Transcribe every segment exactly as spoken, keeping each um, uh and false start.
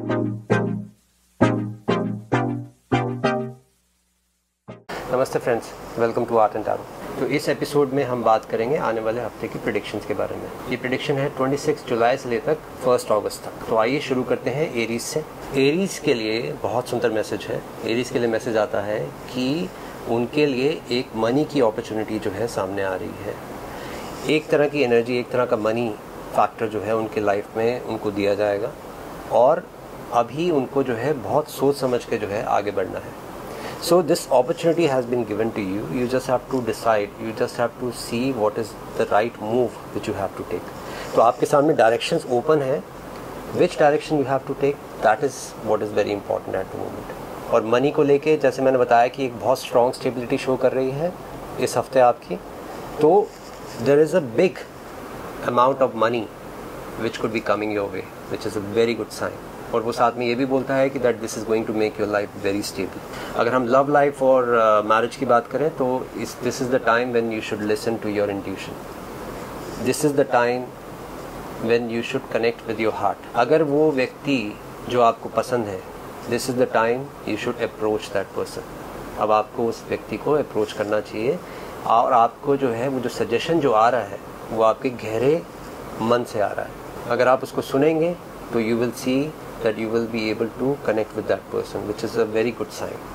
नमस्ते friends, welcome to art and tarot. तो इस एपिसोड में हम बात करेंगे आने वाले हफ्ते की प्रेडिक्शंस के बारे में। ये प्रेडिक्शन है छब्बीस जुलाई से लेकर फर्स्ट अगस्त तक। तो आइए शुरू करते हैं एरीज से। एरीज के लिए बहुत सुंदर मैसेज है। एरीज के लिए मैसेज आता है कि उनके लिए एक मनी की अपॉर्चुनिटी जो है सामने आ रही है। एक तरह की एनर्जी, एक तरह का मनी फैक्टर जो है उनके लाइफ में उनको दिया जाएगा और अभी उनको जो है बहुत सोच समझ के जो है आगे बढ़ना है। So this opportunity has been given to you. You just have to decide. You just have to see what is the right move which you have to take. तो आपके सामने directions open है. Which direction you have to take? That is what is very important at the moment. और money को लेके जैसे मैंने बताया कि एक बहुत strong stability show कर रही है इस हफ्ते आपकी. तो there is a big amount of money which could be coming your way, which is a very good sign. और वो साथ में ये भी बोलता है कि that this is going to make your life very stable. अगर हम लव लाइफ और मैरिज uh, की बात करें तो इस this is the time when you should listen to your intuition. This is the time when you should connect with your heart. अगर वो व्यक्ति जो आपको पसंद है, this is the time you should approach that person. अब आपको उस व्यक्ति को अप्रोच करना चाहिए और आपको जो है वो जो सजेशन जो आ रहा है वो आपके गहरे मन से आ रहा है। अगर आप उसको सुनेंगे तो you will see that you will be able to connect with that person, which is a very good sign.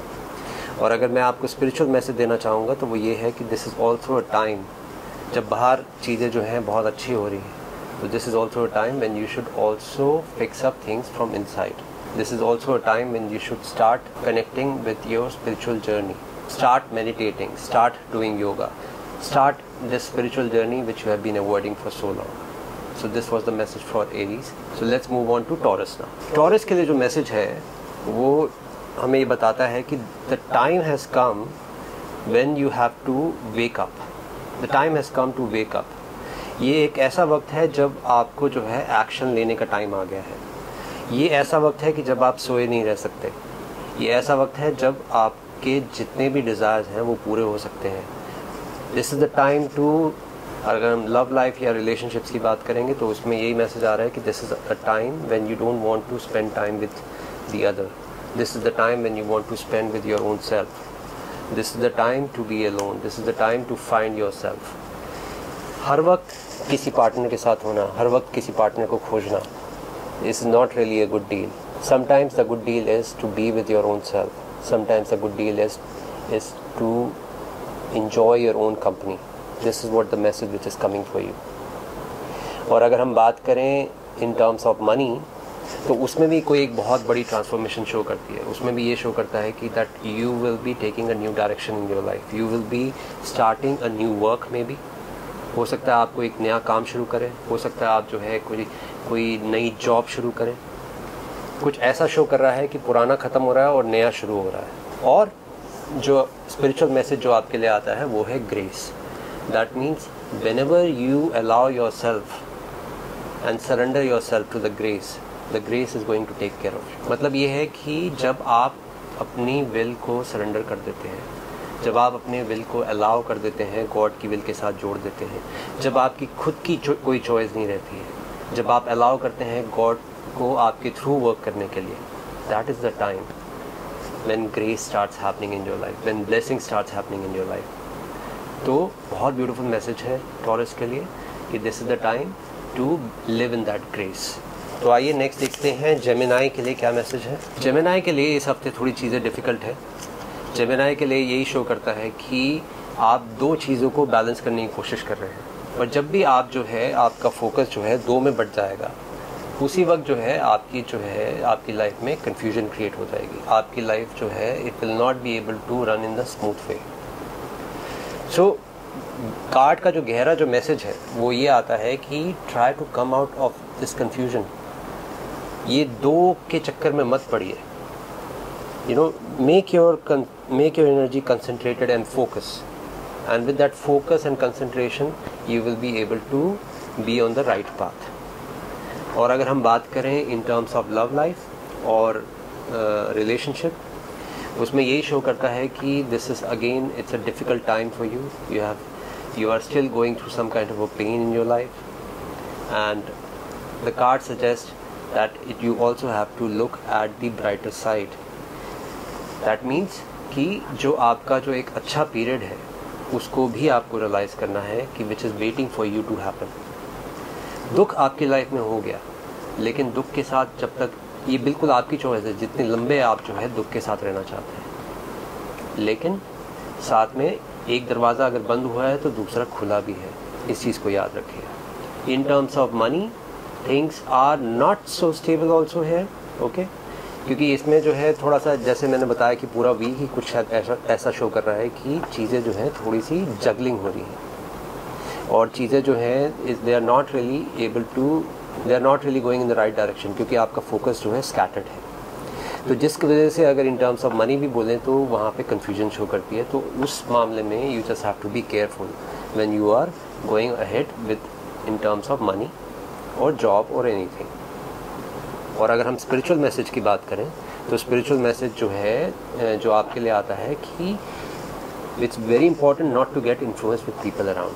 और अगर मैं आपको spiritual message देना चाहूँगा तो वो ये है कि this is also a time जब बाहर चीज़ें जो हैं बहुत अच्छी हो रही हैं, तो this is also a time when you should also fix up things from inside. This is also a time when you should start connecting with your spiritual journey. Start meditating, start doing yoga, start this spiritual journey which you have been avoiding for so long. So this was the message for Aries. So let's move on to Taurus now. Taurus के लिए जो message है वो हमें ये बताता है कि the time has come when you have to wake up. The time has come to wake up. ये एक ऐसा वक्त है जब आपको जो है एक्शन लेने का टाइम आ गया है। ये ऐसा वक्त है कि जब आप सोए नहीं रह सकते। ये ऐसा वक्त है जब आपके जितने भी डिज़ायर्स हैं वो पूरे हो सकते हैं। This is the time to अगर हम लव लाइफ या रिलेशनशिप्स की बात करेंगे तो उसमें यही मैसेज आ रहा है कि this is a time when you don't want to spend time with the other. This is the time when you want to spend with your own self. This is the time to be alone. This is the time to find your self. हर वक्त किसी partner के साथ होना, हर वक्त किसी partner को खोजना is not really a good deal. Sometimes the good deal is to be with your own self. Sometimes the good deal is is to enjoy your own company. This is what the message which is coming for you. और अगर हम बात करें in terms of money तो उसमें भी कोई एक बहुत बड़ी ट्रांसफॉर्मेशन शो करती है। उसमें भी ये शो करता है कि that you will be taking a new direction in your life. You will be starting a new work maybe. हो सकता है आपको एक नया काम शुरू करें, हो सकता है आप जो है कोई कोई नई जॉब शुरू करें। कुछ ऐसा शो कर रहा है कि पुराना ख़त्म हो रहा है और नया शुरू हो रहा है। और जो स्पिरिचुअल मैसेज जो आपके लिए आता है वो है grace. That means whenever you allow your self and surrender your self to the grace, the grace is going to take care of you. मतलब ये है कि जब आप अपनी विल को सरेंडर कर देते हैं, जब आप अपने विल को अलाउ कर देते हैं, गॉड की विल के साथ जोड़ देते हैं, जब आपकी खुद की चो, कोई चॉइस नहीं रहती है, जब आप अलाउ करते हैं गॉड को आपके थ्रू वर्क करने के लिए, that is the time when grace starts happening in your life, when blessing starts happening in your life. तो बहुत ब्यूटीफुल मैसेज है टॉरस के लिए कि this is the time to live in that grace. तो आइए नेक्स्ट देखते हैं जेमिनाई के लिए क्या मैसेज है। जेमिनाई के लिए इस हफ्ते थोड़ी चीज़ें डिफ़िकल्ट है। जेमिनाई के लिए यही शो करता है कि आप दो चीज़ों को बैलेंस करने की कोशिश कर रहे हैं और जब भी आप जो है आपका फोकस जो है दो में बढ़ जाएगा उसी वक्त जो है आपकी जो है आपकी लाइफ में कन्फ्यूजन क्रिएट हो जाएगी। आपकी लाइफ जो है it will not be able to run in the smooth way. So card का जो गहरा जो मैसेज है वो ये आता है कि try to come out of this confusion. ये दो के चक्कर में मत पड़िए। You know, make your make your energy concentrated and focus, and with that focus and concentration you will be able to be on the right path. और अगर हम बात करें in terms of love life और relationship uh, उसमें यही show करता है कि this is again it's a difficult time for you. You have you are still going through some kind of a pain in your life and the card suggest that it you also have to look at the brighter side. That means कि जो आपका जो एक अच्छा period है उसको भी आपको रियलाइज़ करना है कि which is waiting for you to happen. दुख आपकी लाइफ में हो गया, लेकिन दुख के साथ जब तक, ये बिल्कुल आपकी चॉइस है जितने लंबे आप जो है दुख के साथ रहना चाहते हैं, लेकिन साथ में एक दरवाज़ा अगर बंद हुआ है तो दूसरा खुला भी है. इस चीज़ को याद रखिए. In terms of money things are not so stable also है. ओके, क्योंकि इसमें जो है थोड़ा सा, जैसे मैंने बताया कि पूरा वीक ही कुछ शायद ऐसा ऐसा शो कर रहा है कि चीज़ें जो हैं थोड़ी सी जगलिंग हो रही हैं और चीज़ें जो हैं is they are not really able to they are not really going in the right direction, क्योंकि आपका फोकस जो है स्कैटर्ड है. तो जिसकी वजह से अगर इन टर्म्स ऑफ मनी भी बोलें तो वहाँ पे कन्फ्यूजन शो करती है. तो उस मामले में you just have to be careful when you are going ahead with in terms of money और जॉब और एनीथिंग. और अगर हम स्पिरिचुअल मैसेज की बात करें तो स्पिरिचुअल मैसेज जो है जो आपके लिए आता है कि it's very important not to get influence with people around.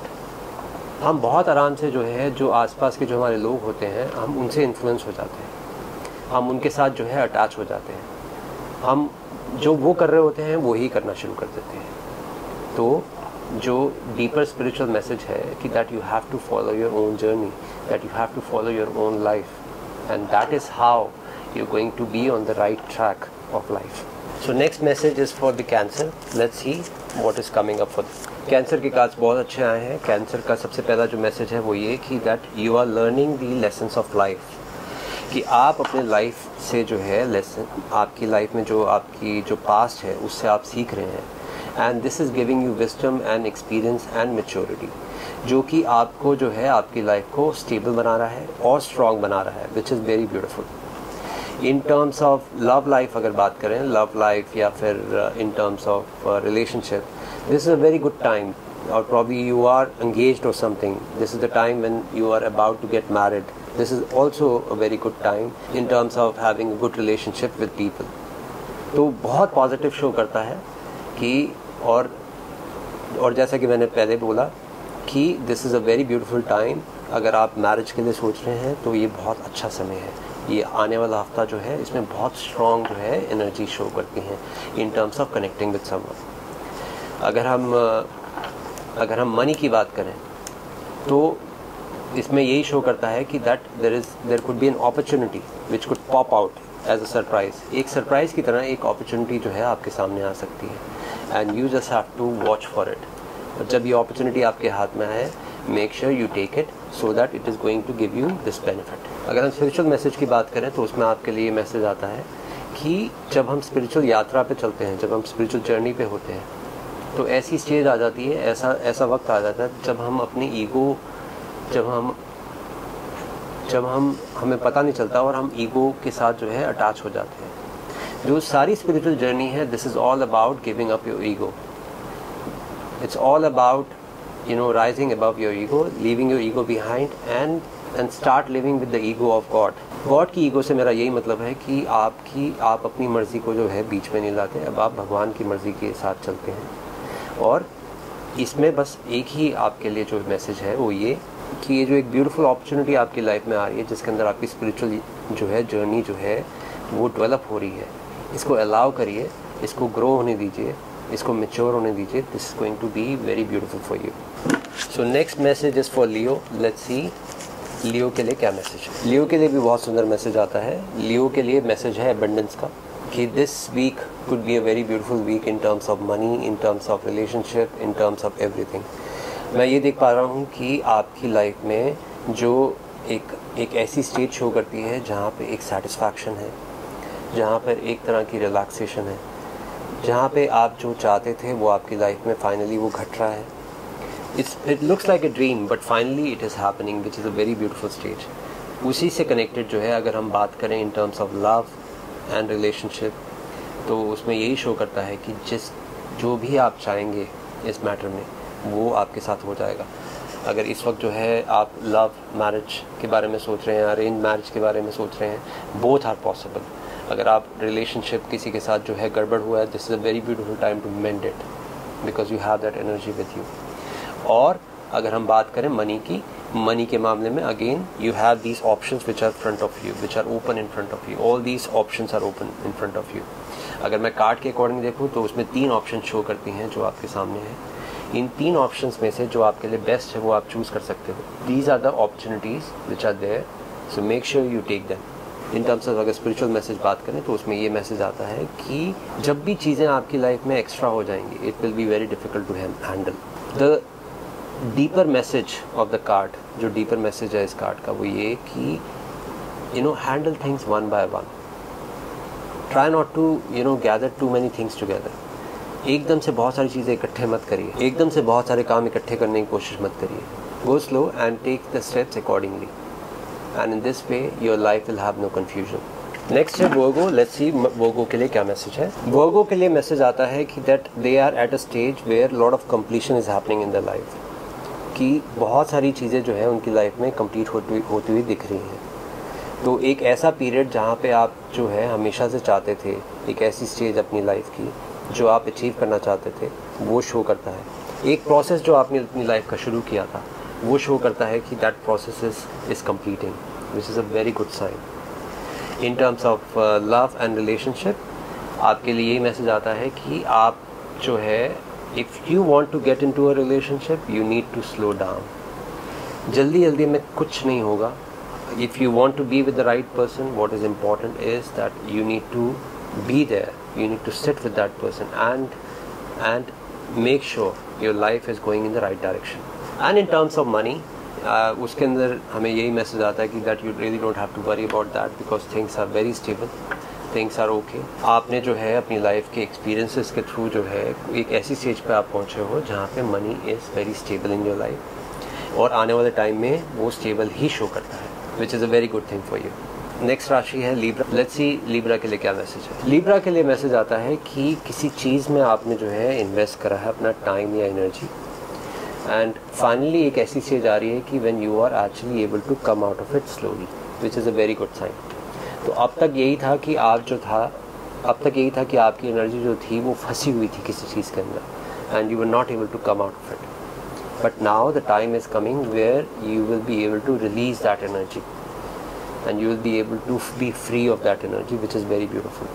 हम बहुत आराम से जो है जो आसपास के जो हमारे लोग होते हैं हम उनसे इन्फ्लुएंस हो जाते हैं, हम उनके साथ जो है अटैच हो जाते हैं, हम जो वो कर रहे होते हैं वो ही करना शुरू कर देते हैं. तो जो डीपर स्पिरिचुअल मैसेज है कि that you have to follow your own journey, that you have to follow your own life, and that is how you're going to be on the right track of life. So next message is for the Cancer. Let's see what is coming up for them. Cancer के cards बहुत अच्छे आए हैं. Cancer का सबसे पहला जो message है वो ये कि that you are learning the lessons of life, कि आप अपने लाइफ से जो है लेसन, आपकी लाइफ में जो आपकी जो पास्ट है उससे आप सीख रहे हैं. And this is giving you wisdom and experience and maturity, जो कि आपको जो है आपकी लाइफ को स्टेबल बना रहा है और स्ट्रॉन्ग बना रहा है, which is very beautiful. In terms of love life अगर बात करें, लव लाइफ या फिर in terms of relationship, this is a very good time. और प्रॉब्ली यू आर एंगेज्ड और something, this is the time when you are about to get married. This is also a very good time in terms of having a good relationship with people. तो बहुत positive show करता है कि और और जैसा कि मैंने पहले बोला कि this is a very beautiful time. अगर आप मैरिज के लिए सोच रहे हैं तो ये बहुत अच्छा समय है. ये आने वाला हफ्ता जो है इसमें बहुत स्ट्रॉन्ग जो है एनर्जी शो करती हैं in terms of connecting with someone. अगर हम अगर हम मनी की बात करें तो इसमें यही शो करता है कि that there is there could be an opportunity which could pop out as a surprise. एक सरप्राइज़ की तरह एक अपॉर्चुनिटी जो है आपके सामने आ सकती है and you just have to watch for it. और जब ये अपॉर्चुनिटी आपके हाथ में आए, make sure you take it so that it is going to give you this benefit. अगर हम स्पिरिचुअल मैसेज की बात करें तो उसमें आपके लिए मैसेज आता है कि जब हम स्पिरिचुअल यात्रा पे चलते हैं, जब हम स्पिरिचुअल जर्नी पे होते हैं, तो ऐसी स्टेज आ जाती है, ऐसा ऐसा वक्त आ जाता है जब हम अपनी ईगो जब हम जब हम हमें पता नहीं चलता और हम ईगो के साथ जो है अटैच हो जाते हैं. जो सारी स्पिरिचुअल जर्नी है, this is all about giving up your ego. It's all about, you know, rising above your ego, leaving your ego behind and and start living with the ego of God. God की ego से मेरा यही मतलब है कि आपकी आप अपनी मर्ज़ी को जो है बीच में नहीं लाते, अब आप भगवान की मर्ज़ी के साथ चलते हैं. और इसमें बस एक ही आपके लिए जो मैसेज है वो ये कि ये जो एक ब्यूटीफुल अपॉर्चुनिटी आपकी लाइफ में आ रही है, जिसके अंदर आपकी स्पिरिचुअल जो है जर्नी जो है वो डेवलप हो रही है, इसको अलाउ करिए, इसको ग्रो होने दीजिए, इसको मैच्योर होने दीजिए. This is going to be very beautiful for you. So next message is for Leo. Let's see Leo के लिए क्या मैसेज है. लियो के लिए भी बहुत सुंदर मैसेज आता है. लियो के लिए मैसेज है एबंडेंस का, कि this week could be a very beautiful week in terms of money, in terms of relationship, in terms of everything. मैं ये देख पा रहा हूँ कि आपकी लाइफ में जो एक एक ऐसी स्टेज शो करती है जहाँ पे एक सेटिस्फैक्शन है, जहाँ पर एक तरह की रिलैक्सेशन है, जहाँ पे आप जो चाहते थे वो आपकी लाइफ में फाइनली वो घट रहा है. It's it looks like a dream but finally it is happening, which is a very beautiful stage. उसी से कनेक्टेड जो है अगर हम बात करें in terms of love and relationship, तो उसमें यही शो करता है कि जिस जो भी आप चाहेंगे इस मैटर में वो आपके साथ हो जाएगा. अगर इस वक्त जो है आप लव मैरिज के बारे में सोच रहे हैं, अरेंज मैरिज के बारे में सोच रहे हैं, बोथ आर पॉसिबल. अगर आप रिलेशनशिप किसी के साथ जो है गड़बड़ हुआ है, this is a very beautiful time to mend it because you have that energy with you. और अगर हम बात करें मनी की, मनी के मामले में again you have these options which are front of you, which are open in front of you, all these options are open in front of you. अगर मैं कार्ड के अकॉर्डिंग देखूँ तो उसमें तीन ऑप्शन शो करती हैं जो आपके सामने हैं। इन तीन ऑप्शंस में से जो आपके लिए बेस्ट है वो आप चूज़ कर सकते हो। These are the opportunities which are there, so make sure you take them. In terms of अगर स्पिरिचुअल मैसेज बात करें तो उसमें ये मैसेज आता है कि जब भी चीज़ें आपकी लाइफ में एक्स्ट्रा हो जाएंगी, it will be very difficult to handle. The deeper message of the card, जो डीपर मैसेज है इस कार्ड का, वो ये कि you know handle things one by one. Try not to you know gather too many things together. एकदम से बहुत सारी चीज़ें इकट्ठे मत करिए, एकदम से बहुत सारे काम इकट्ठे करने की कोशिश मत करिए। Go slow and take the steps accordingly, and in this way your life will have no confusion. Next है वर्गो। लेट्स सी वर्गो के लिए क्या मैसेज है। वर्गो के लिए मैसेज आता है कि that they are at a stage where lot of completion is happening in the life, कि बहुत सारी चीज़ें जो है उनकी लाइफ में कंप्लीट होती होती हुई दिख रही हैं। तो एक ऐसा पीरियड जहाँ पे आप जो है हमेशा से चाहते थे, एक ऐसी स्टेज अपनी लाइफ की जो आप अचीव करना चाहते थे, वो शो करता है। एक प्रोसेस जो आपने अपनी लाइफ का शुरू किया था वो शो करता है कि that process is is completing, which is a very good sign. In terms of love and relationship आपके लिए यही मैसेज आता है कि आप जो है, if you want to get into a relationship you need to slow down. जल्दी जल्दी में कुछ नहीं होगा। If you want to be with the right person, what is important is that you need to be there. You need to sit with that person and and make sure your life is going in the right direction. And in terms of money, uh, उसके अंदर हमें यही message आता है कि that you really don't have to worry about that because things are very stable. Things are okay. आपने जो है अपनी लाइफ के एक्सपीरियंसेस के थ्रू जो है एक ऐसी स्टेज पे आप पहुँचे हो जहाँ पे money is very stable in your life, और आने वाले टाइम में वो स्टेबल ही शो करता है, which is a very good thing for you. Next राशि है लीब्रा। लेट्स सी लीब्रा के लिए क्या मैसेज है। लीब्रा के लिए मैसेज आता है कि किसी चीज़ में आपने जो है इन्वेस्ट करा है अपना टाइम या एनर्जी, एंड फाइनली एक ऐसी स्टेज आ रही है कि when you are actually able to come out of it slowly, which is a very good sign. तो अब तक यही था कि आप जो था अब तक यही था कि आपकी एनर्जी जो थी वो फंसी हुई थी किसी चीज़ के अंदर, and you were not able to come out of it. But now the time is coming where you will be able to release that energy and you will be able to be free of that energy, which is very beautiful.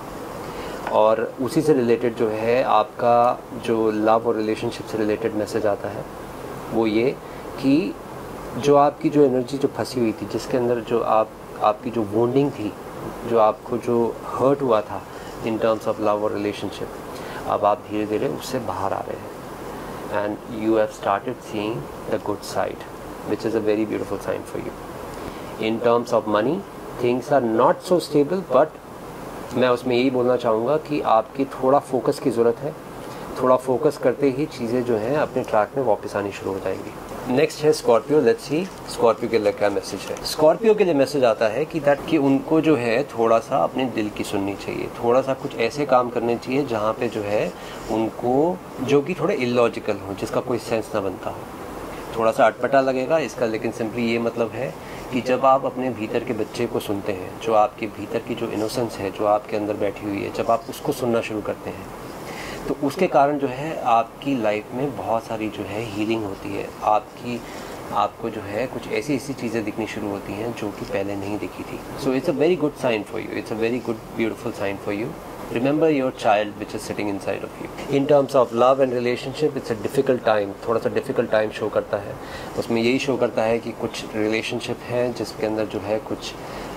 और उसी से related जो है आपका जो love और relationship से related message आता है वो ये कि जो आपकी जो एनर्जी जो फंसी हुई थी, जिसके अंदर जो आप आपकी जो वोंडिंग थी, जो आपको जो हर्ट हुआ था इन टर्म्स ऑफ लव और रिलेशनशिप, अब आप धीरे धीरे उससे बाहर आ रहे हैं। And you have started seeing the good side, which is a very beautiful sign for you. In terms of money, things are not so stable, but मैं उसमें यही बोलना चाहूँगा कि आपकी थोड़ा फोकस की ज़रूरत है। थोड़ा फोकस करते ही चीज़ें जो हैं अपने ट्रैक में वापस आनी शुरू हो जाएंगी। नेक्स्ट है स्कॉर्पियो। लेट्स सी स्कॉर्पियो के लिए क्या मैसेज है। स्कॉर्पियो के लिए मैसेज आता है कि दैट कि उनको जो है थोड़ा सा अपने दिल की सुननी चाहिए, थोड़ा सा कुछ ऐसे काम करने चाहिए जहाँ पे जो है उनको जो कि थोड़े इलॉजिकल हो, जिसका कोई सेंस ना बनता हो। थोड़ा सा अटपटा लगेगा इसका, लेकिन सिंपली ये मतलब है कि जब आप अपने भीतर के बच्चे को सुनते हैं, जो आपके भीतर की जो इनोसेंस है जो आपके अंदर बैठी हुई है, जब आप उसको सुनना शुरू करते हैं तो उसके कारण जो है आपकी लाइफ में बहुत सारी जो है हीलिंग होती है। आपकी आपको जो है कुछ ऐसी ऐसी चीज़ें दिखनी शुरू होती हैं जो कि पहले नहीं दिखी थी। So it's a very good sign for you, it's a very good beautiful sign for you. Remember your child which is sitting inside of you. In terms of love and relationship, it's a difficult time. थोड़ा सा difficult time show करता है। उसमें यही show करता है कि कुछ relationship है जिसके अंदर जो है कुछ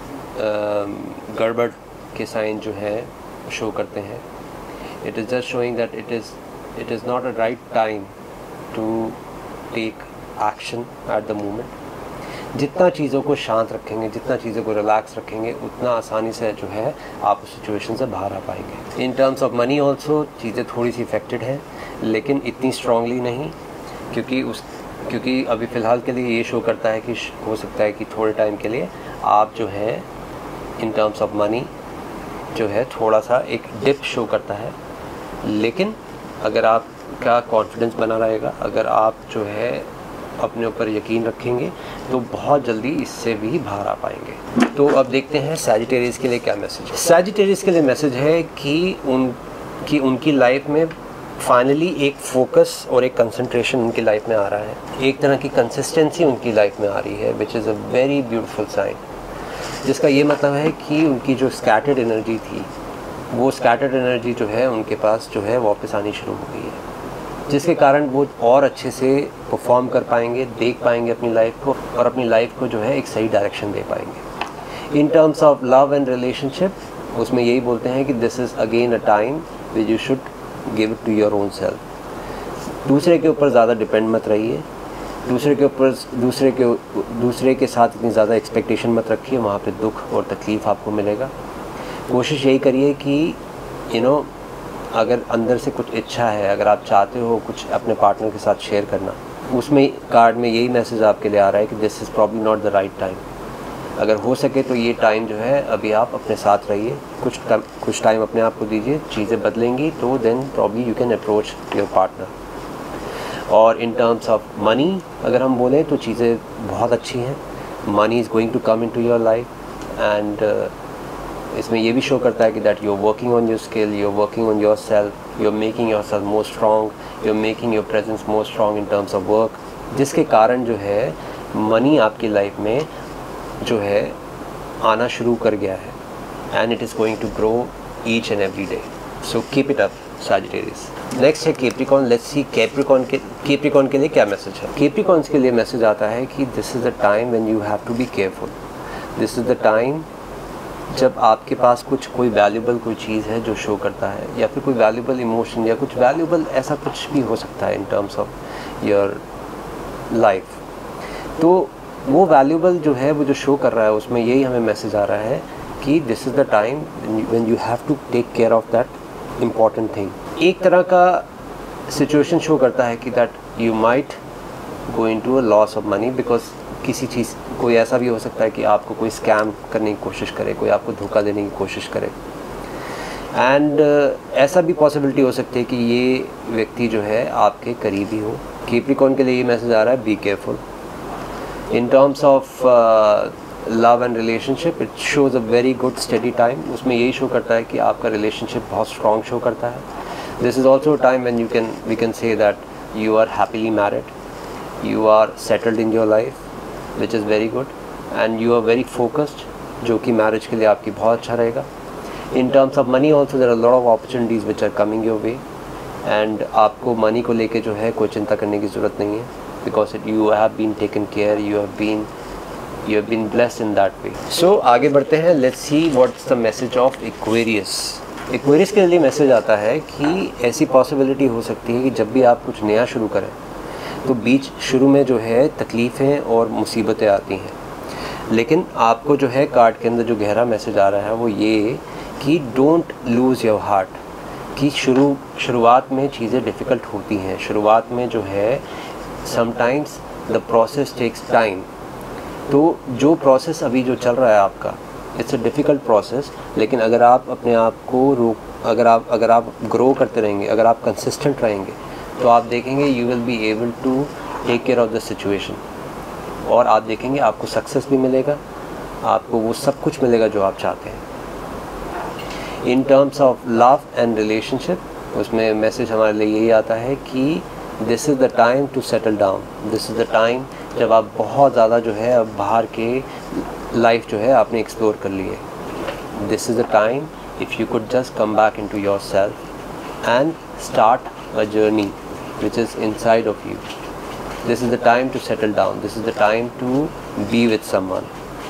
गड़बड़ के साइन जो है शो करते हैं। It is just showing that it is it is not a right time to take action at the moment. जितना चीज़ों को शांत रखेंगे, जितना चीज़ों को रिलैक्स रखेंगे, उतना आसानी से जो है आप उस सिचुएशन से बाहर आ पाएंगे। In terms of money also चीज़ें थोड़ी सी इफेक्टेड हैं, लेकिन इतनी स्ट्रांगली नहीं, क्योंकि उस क्योंकि अभी फ़िलहाल के लिए ये शो करता है कि हो सकता है कि थोड़े टाइम के लिए आप जो है इन टर्म्स ऑफ मनी जो है थोड़ा सा एक डिप शो करता है, लेकिन अगर आपका कॉन्फिडेंस बना रहेगा, अगर आप जो है अपने ऊपर यकीन रखेंगे तो बहुत जल्दी इससे भी बाहर आ पाएंगे। तो अब देखते हैं सैजिटेरियस के लिए क्या मैसेज है। सैजिटेरियस के लिए मैसेज है कि उन कि उनकी लाइफ में फाइनली एक फोकस और एक कंसंट्रेशन उनकी लाइफ में आ रहा है, एक तरह की कंसिस्टेंसी उनकी लाइफ में आ रही है, which is a very beautiful sign, जिसका ये मतलब है कि उनकी जो स्कैटर्ड एनर्जी थी वो स्कैटर्ड एनर्जी जो है उनके पास जो है वापस आनी शुरू हो गई है, जिसके कारण वो और अच्छे से परफॉर्म कर पाएंगे, देख पाएंगे अपनी लाइफ को और अपनी लाइफ को जो है एक सही डायरेक्शन दे पाएंगे। In terms of love and relationship उसमें यही बोलते हैं कि this is again a time which you should give it to your own self. दूसरे के ऊपर ज़्यादा डिपेंड मत रहिए, दूसरे के ऊपर दूसरे के दूसरे के साथ इतनी ज़्यादा एक्सपेक्टेशन मत रखिए, वहाँ पे दुख और तकलीफ़ आपको मिलेगा। कोशिश यही करिए कि यू नो अगर अंदर से कुछ इच्छा है, अगर आप चाहते हो कुछ अपने पार्टनर के साथ शेयर करना, उसमें कार्ड में यही मैसेज आपके लिए आ रहा है कि this is probably not the right time. अगर हो सके तो ये टाइम जो है अभी आप अपने साथ रहिए, कुछ टाइम कुछ टाइम अपने आप को दीजिए, चीज़ें बदलेंगी तो then probably you can approach your partner. और इन टर्म्स ऑफ मनी अगर हम बोलें तो चीज़ें बहुत अच्छी हैं, money is going to come in to your life and इसमें ये भी शो करता है कि that you are working on your skill, you are working on your self, you are making your self more strong, you are making your presence more strong in terms of work, जिसके कारण जो है money आपकी life में जो है आना शुरू कर गया है and it is going to grow each and every day. So keep it up Sagittarius. Next है कैप्रिकॉर्न। लेट्स सी कैप्रिकॉर्न के कैप्रिकॉर्न के लिए क्या मैसेज है। कैप्रिकॉर्न्स के लिए मैसेज आता है कि this is the time when you have to be careful. This is the time जब आपके पास कुछ कोई वैल्यूबल कोई चीज़ है जो शो करता है, या फिर कोई वैल्यूबल इमोशन या कुछ वैल्यूबल ऐसा कुछ भी हो सकता है in terms of your life, तो वो वैल्यूबल जो है वो जो शो कर रहा है उसमें यही हमें मैसेज आ रहा है कि this is the time when you have to take care of that important thing. एक तरह का सिचुएशन शो करता है कि that you might go into a loss of money, because किसी चीज़ कोई ऐसा भी हो सकता है कि आपको कोई स्कैम करने की कोशिश करे, कोई आपको धोखा देने की कोशिश करे, एंड uh, ऐसा भी पॉसिबिलिटी हो सकती है कि ये व्यक्ति जो है आपके करीबी हो। कैप्रिकॉर्न के लिए ये मैसेज आ रहा है be careful. In terms of love and relationship it shows a very good study time. उसमें यही शो करता है कि आपका रिलेशनशिप बहुत स्ट्रॉन्ग शो करता है। This is also time when you can we can say that you are happily married, you are settled in your life which is very good and you are very focused, जो कि marriage के लिए आपकी बहुत अच्छा रहेगा। In terms of money also there are lot of opportunities which are coming your way and आपको money को लेके जो है कोई चिंता करने की ज़रूरत नहीं है, because it, you have been taken care, you have been you have been blessed in that way. So आगे बढ़ते हैं, let's see what's the message of Aquarius. Aquarius के लिए मैसेज आता है कि ऐसी पॉसिबिलिटी हो सकती है कि जब भी आप कुछ नया शुरू करें तो बीच शुरू में जो है तकलीफ़ें और मुसीबतें आती हैं, लेकिन आपको जो है कार्ड के अंदर जो गहरा मैसेज आ रहा है वो ये कि डोंट लूज़ योर हार्ट, कि शुरू शुरुआत में चीज़ें डिफ़िकल्ट होती हैं, शुरुआत में जो है sometimes the process takes time. तो जो प्रोसेस अभी जो चल रहा है आपका, इट्स अ डिफ़िकल्ट प्रोसेस, लेकिन अगर आप अपने आप को रोक अगर आप अगर आप ग्रो करते रहेंगे, अगर आप कंसिस्टेंट रहेंगे, तो आप देखेंगे you will be able to take care of the situation, और आप देखेंगे आपको सक्सेस भी मिलेगा, आपको वो सब कुछ मिलेगा जो आप चाहते हैं। In terms of love and relationship उसमें मैसेज हमारे लिए यही आता है कि this is the time to settle down. This is the time जब आप बहुत ज़्यादा जो है अब बाहर के लाइफ जो है आपने एक्सप्लोर कर ली है। This is the time if you could just come back into your self and start a journey which is inside of you. This is the time to settle down, this is the time to be with someone.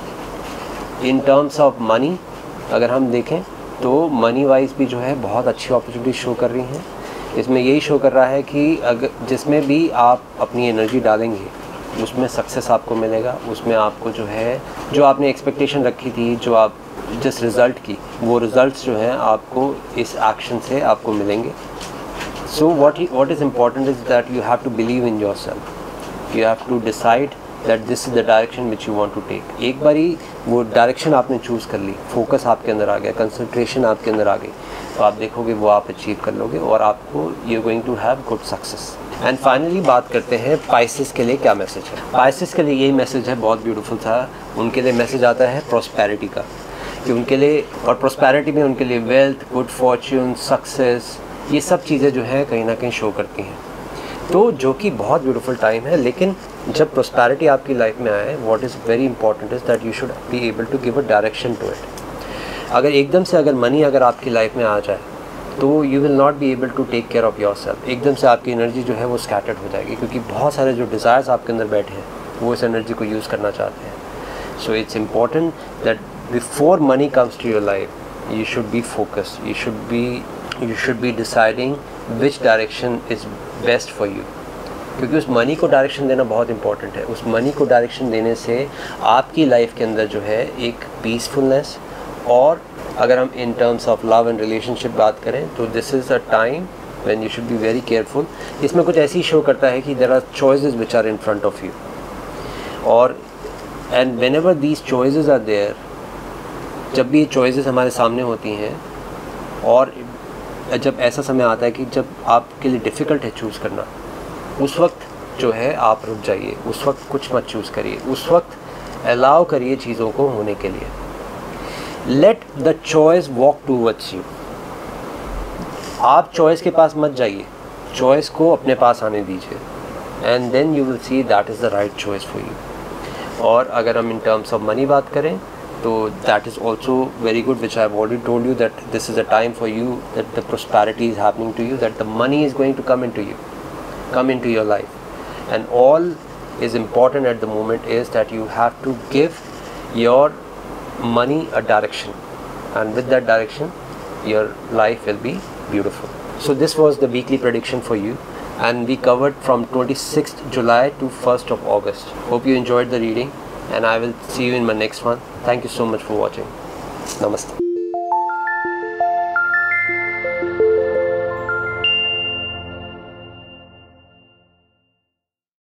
In terms of money अगर हम देखें तो money wise भी जो है बहुत अच्छी opportunity show कर रही हैं। इसमें यही शो कर रहा है कि अगर जिसमें भी आप अपनी एनर्जी डालेंगे उसमें सक्सेस आपको मिलेगा, उसमें आपको जो है जो आपने एक्सपेक्टेशन रखी थी, जो आप जिस रिज़ल्ट की, वो रिज़ल्ट्स जो हैं आपको इस एक्शन से आपको मिलेंगे। So what what is important is that you have to believe in your self, you have to decide that this is the direction which you want to take. एक बारी वो डायरेक्शन आपने चूज़ कर ली, focus आपके अंदर आ गया, concentration आपके अंदर आ गई, तो आप देखोगे वो आप अचीव कर लोगे और आपको you are going to have good success. And finally बात करते हैं पाइसेस के लिए क्या मैसेज है। पाइसेस के लिए यही मैसेज है, बहुत ब्यूटीफुल था। उनके लिए मैसेज आता है प्रॉस्पेरिटी का, कि उनके लिए, और प्रॉस्पेरिटी में उनके लिए वेल्थ, गुड फॉर्च्यून, सक्सेस, ये सब चीज़ें जो है कहीं ना कहीं शो करती हैं, तो जो कि बहुत ब्यूटीफुल टाइम है। लेकिन जब प्रॉस्पेरिटी आपकी लाइफ में आए, what is very important is that you should be able to give a direction to it. अगर एकदम से अगर मनी अगर आपकी लाइफ में आ जाए तो you will not be able to take care of your self. एकदम से आपकी एनर्जी जो है वो स्कैटर्ड हो जाएगी, क्योंकि बहुत सारे जो डिज़ायर्स आपके अंदर बैठे हैं वो इस एनर्जी को यूज़ करना चाहते हैं। So it's important that before money comes to your life you should be focused, you should be you should be deciding which direction is best for you, क्योंकि उस मनी को डायरेक्शन देना बहुत important है। उस मनी को direction देने से आपकी लाइफ के अंदर जो है एक पीसफुलनेस, और अगर हम in terms of love and relationship बात करें तो this is a time when you should be very careful. इसमें कुछ ऐसी शो करता है कि there are choices which are in front of you, और and whenever these choices are there, जब भी ये चॉइसेस हमारे सामने होती हैं, और जब ऐसा समय आता है कि जब आपके लिए डिफ़िकल्ट है चूज़ करना, उस वक्त जो है आप रुक जाइए, उस वक्त कुछ मत चूज़ करिए, उस वक्त अलाउ करिए चीज़ों को होने के लिए। Let the choice walk towards you. आप चॉइस के पास मत जाइए, चॉइस को अपने पास आने दीजिए, and then you will see that is the right choice for you. और अगर हम इन टर्म्स ऑफ मनी बात करें तो that is also very good, which I have already told you that this is a time for you, that the prosperity is happening to you, that the money is going to come in to you, come into your life, and all is important at the moment is that you have to give your money a direction, and with that direction your life will be beautiful. So this was the weekly prediction for you, and we covered from twenty-sixth July to first of August. Hope you enjoyed the reading, and I will see you in my next one. Thank you so much for watching. Namaste.